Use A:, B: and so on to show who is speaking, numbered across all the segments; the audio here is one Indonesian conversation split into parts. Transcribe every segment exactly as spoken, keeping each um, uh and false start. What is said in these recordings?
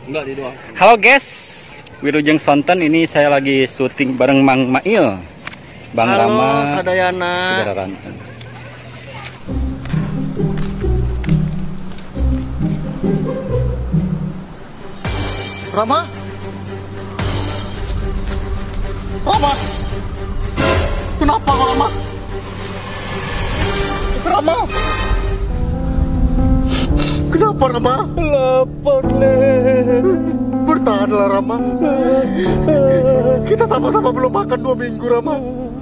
A: Enggak di doang.
B: Halo guys, Wilujeng Sonten, ini saya lagi syuting bareng Mang Mail, Bang
A: Halo,
B: Rama,
A: Kadayana.
B: Saudara Ranten.
A: Rama? Rama? Kenapa Rama? Rama? Kenapa Rama? Lapar leh. Bertahanlah Rama. Kita sama-sama belum makan dua minggu Rama.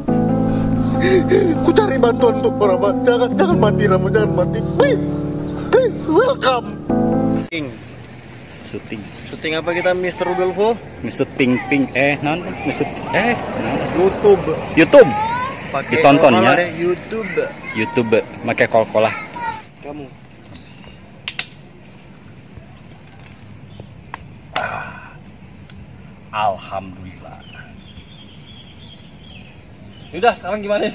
A: Ku cari bantuan untuk Rama. Jangan jangan mati Rama, jangan mati. Please, please welcome.
B: Syuting.
A: Syuting apa kita, Mister Rudolfo?
B: Misut ping ping eh non misut eh non.
A: YouTube.
B: YouTube.
A: Pakai
B: Ditontonnya
A: kol-kolah deh, YouTube.
B: YouTube pakai kol-kolah.
A: Kamu.
B: Alhamdulillah.
A: Udah, sekarang gimana?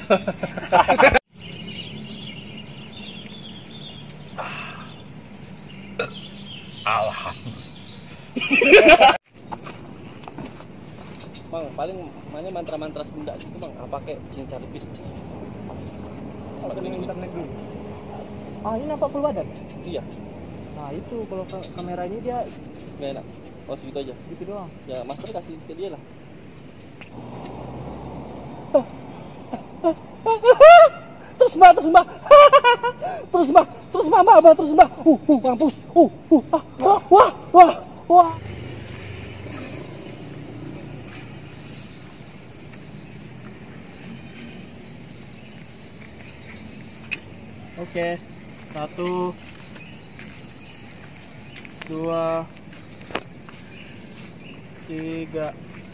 B: Alhamdulillah.
A: Bang, paling mana mantra-mantra Sunda gitu bang, apa pakai cinta lebih? Kalau ini kita naik dulu.
C: Ah, ini nampak full badan?
A: Iya.
C: Nah itu kalau ka- kamera ini dia
A: Nggak enak. Oh segitu aja.
C: gitu doang.
A: Ya master kasih ke dia lah.
C: Terus mbak, terus mbak, terus mbak, terus mbak, mbak, mbak, terus mbak, uh, uh, mampus, uh, uh, ah, wah, wah, wah, wah. Oke, satu, dua, tiga.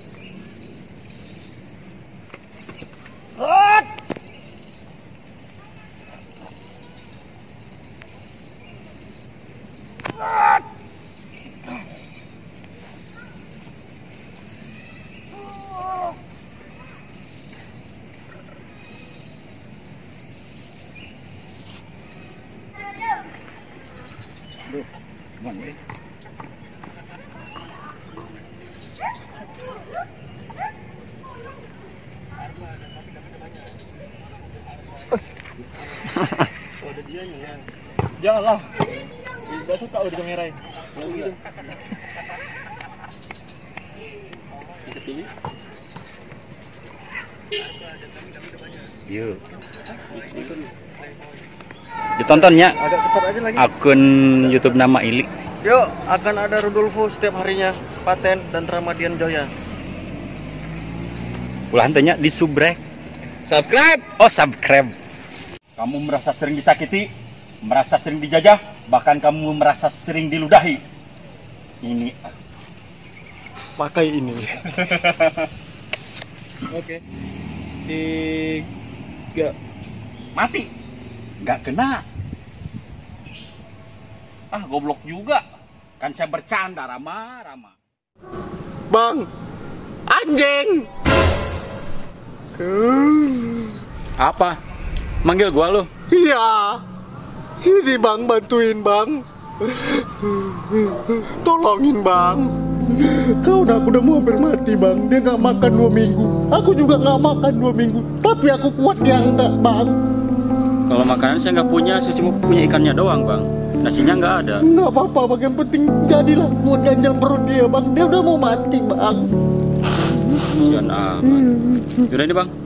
B: Duh, gimana ini?
A: Oh ada dia nya.
C: Jangan lah, gak suka udah kamerain.
A: Gitu. Kita pilih.
B: Yuk. Ditontonnya
A: Ada ketat aja lagi.
B: akun YouTube nama Ili.
A: Yuk, akan ada Rudolfo setiap harinya, Paten dan Ramadian Joya.
B: Ulah hentenya di subrek.
A: Subscribe.
B: Oh, subscribe. Kamu merasa sering disakiti, merasa sering dijajah, bahkan kamu merasa sering diludahi. Ini
A: Pakai ini.
C: Oke, tiga.
B: mati. Nggak kena. Ah, goblok juga. Kan saya bercanda, Rama, Rama.
A: Bang, anjing.
B: Apa? Manggil gua lu?
A: Iya. Sini bang, bantuin bang. Tolongin bang. Kawan aku udah mau hampir mati bang. Dia nggak makan dua minggu. Aku juga nggak makan dua minggu. Tapi aku kuat dia enggak bang.
B: Kalau makanan saya nggak punya, saya cuma punya ikannya doang, Bang. Nasinya nggak ada.
A: Nggak apa-apa bang. Yang penting jadilah buat ganjal perut dia bang. Dia udah mau mati bang.
B: Sian amat. Yaudah ini, Bang.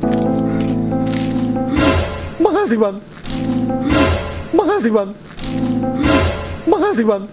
A: Makasih bang. Makasih bang. Makasih bang.